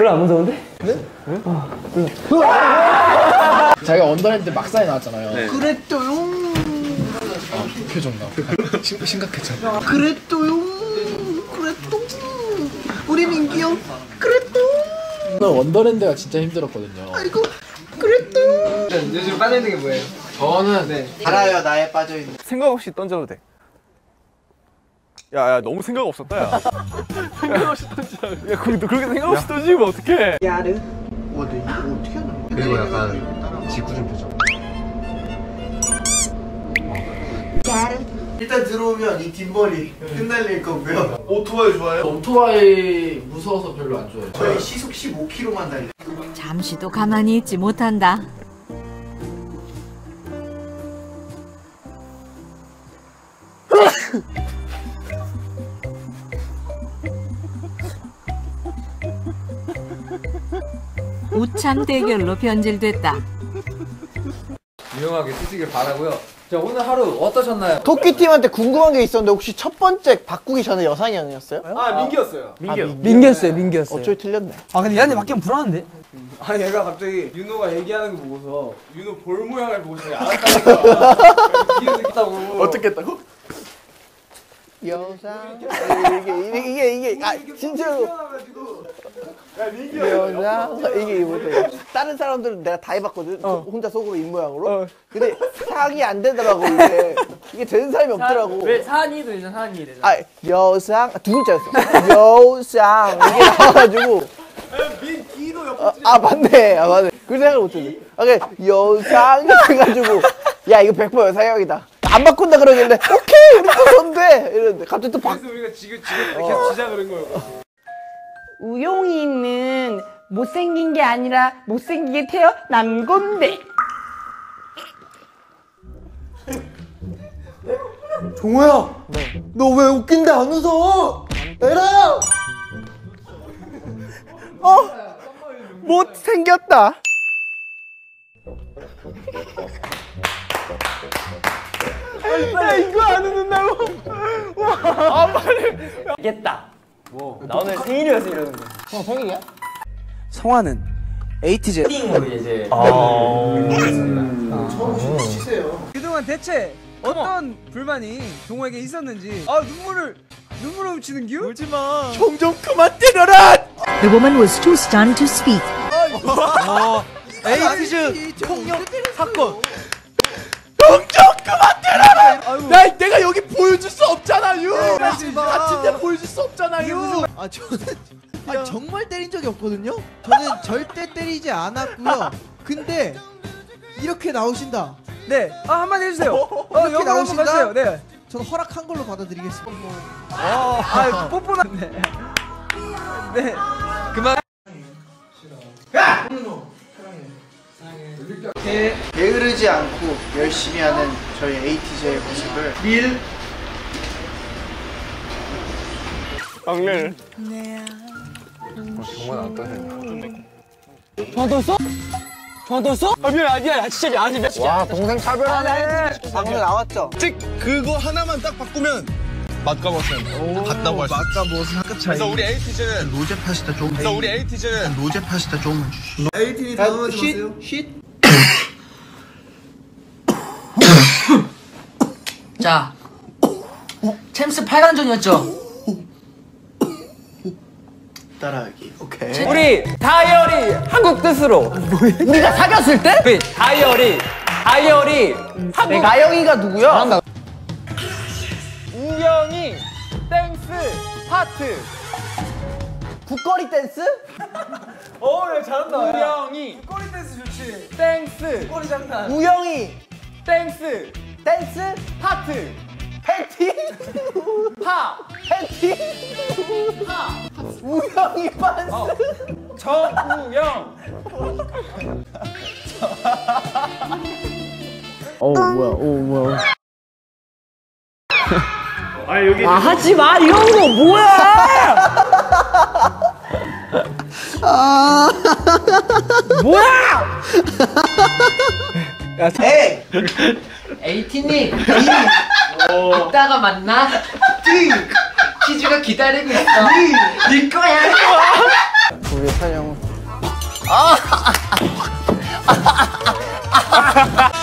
별로 안 무서운데? 네? 네? 자기가 원더랜드 막사에 나왔잖아요. 네. 그랬죠요. 표정 나. 심각했잖아. 그랬죠요. 그랬죠. 우리 민기 형. 그랬죠. 오늘 원더랜드가 진짜 힘들었거든요. 아이고. 그랬죠. 요즘 빠져있는 게 뭐예요? 저는 알아요, 나에 빠져있는. 생각 없이 던져도 돼. 야, 너무 생각 없었다, 야. 생각 없이 던져. 야, 그렇게 생각 없이 던지면 어떡해. 야르. 와, 너 이거 어떻게 하는 거야? 그리고 약간 짓궂은 표정. 야르. 일단 들어오면 이 뒷머리 흩날릴 거고요. 오토바이 좋아해요? 오토바이 무서워서 별로 안 좋아해요. 저희 시속 15km만 달려. 잠시도 가만히 있지 못한다. 우참 대결로 변질됐다. 유용하게 쓰시길 바라고요. 자, 오늘 하루 어떠셨나요? 토끼팀한테 궁금한 게 있었는데 혹시 첫 번째 바꾸기 전에 여상형이었어요? 아, 민기였어요. 민기였어요. 어쩔 틀렸네. 아, 근데 얘한테 맡기면 불안한데? 아니, 얘가 갑자기 윤호가 얘기하는 거 보고서 윤호 볼 모양을 보고 저기 알았다니까. 귀여웠다고. 어떻게 했다고? 여상. 이게 아 진짜로. 여상. 이게 뭐죠? 다른 사람들은 내가 다 해봤거든. 혼자 속으로 입모양으로. 근데 상이 안 되더라고 이게 되는 사람이 없더라고. 왜 산이 되잖아, 산이 되잖아. 아 여상 두 글자였어. 여상 이게 나와가지고. 민기도 옆에. 맞네. 그 생각을 못했네. 여상이 돼가지고 야 이거 100% 여상형이다. 안 바꾼다 그러길래 오케이 우리 또 선대 이랬는데 갑자기 또 그래서 우리가 지금 계속 시작을 한 거예요. 우용이는 못생긴 게 아니라 못생기게 태어난 건데. 종호야 너 왜 웃긴데 안 웃어? 에라 못생겼다. 야, 이거 안 웃는다고? 와, 빨리. 알겠다. 나 오늘 생일이어서 이러는 거야. 생일이야? 성화는 에이티즈 띵으로 이제 그동안 대체 어떤 불만이 종호에게 있었는지 눈물을 훔치는 겨? 울지마. 좀 그만 때려라. The woman was too stunned to speak. 에이티즈 폭력 사건. 내가 여기 보여줄 수 없잖아요. 같은데 보여줄 수 없잖아요. 저는 정말 때린 적이 없거든요. 저는 절대 때리지 않았고요. 근데 이렇게 나오신다. 네, 한마디 해주세요. 이렇게 영어로 한번 나오신다? 가주세요. 네. 저는 허락한 걸로 받아들이겠습니다. 뽀뽀나. 네. 그만. 게으르지 않고 열심히 하는 저희 에이티즈의 모습을 막내를. 정말 안 떠졌네. 좋았어? 아니야, 진짜 아니. 와 동생 차별하네. 방금 나왔죠? 그거 하나만 딱 바꾸면 맛가버슨 같다고 할 수 있어. 맛가버슨 한끗 차이. 그래서 우리 에이티즈는 로제 파스타 좀. 그래서 우리 에이티즈는 로제 파스타 좀 주시고. 에이틴이 당황하지 마세요. 쉿. 자, 챔스 8강전이었죠? 따라하기. 오케이. 우리 다이어리 한국 뜻으로 우리가 사귀었을 때? 그 다이어리 한국. 나영이가 누구야? 우영이 댄스 파트. 국거리 댄스? 야, 잘한다. 우영이 꼬리 댄스 좋지. 댄스 꼬리 장난. 우영이 댄스 댄스 파트. 팬티? 팬티? 우영이 빤스? 정우영. 뭐야. 하지 마, 이런 거 뭐야? 뭐야? 에이! 에이티님, 이따가 만나? 퀴즈가 기다리고 있어. 네 거야. 우리 찬영.